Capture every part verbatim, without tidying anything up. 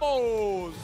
¡Vamos!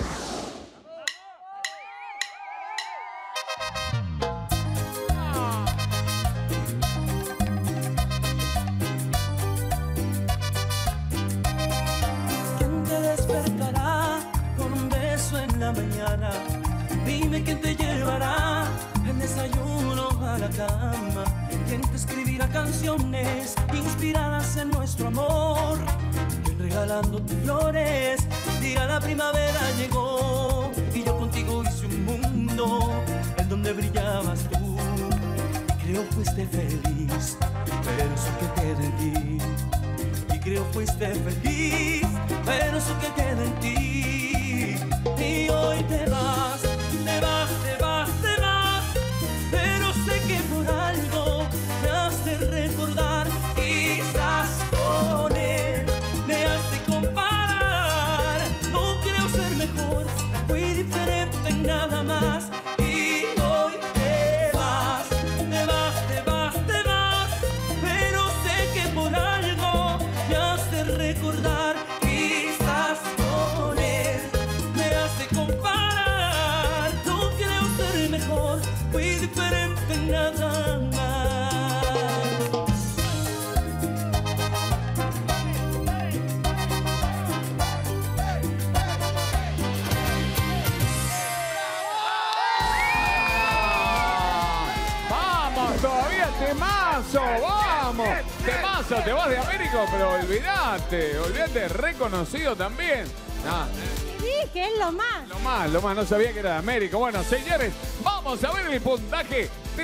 ¿Quién te despertará con un beso en la mañana? Dime quién te llevará el desayuno a la cama. ¿Quién te escribirá canciones inspiradas en nuestro amor? ¿Quién regalándote flores dirá la primavera llegó? Y yo contigo hice un mundo en donde brillabas tú. Y creo fuiste feliz, pero eso que queda en ti. Y creo fuiste feliz, pero eso que queda en ti. Y hoy te vas, te vas, te vas, te vas, pero sé que por algo me has de recordar. Quizás con él me has de comparar. No creo ser mejor, fui diferente en nada más. Y hoy te vas, te vas, te vas, te vas, pero sé que por algo me has de recordar. Quizás con él me has de comparar. No creo ser mejor, fui diferente en nada más. ¡Vamos! ¡Todavía temazo! ¡Vamos! Temazo, te vas de América, pero olvidate, olvidate, reconocido también. Ah, Sí, que es lo más. lo más, lo más, no sabía que era de América. Bueno, señores, vamos a ver el puntaje.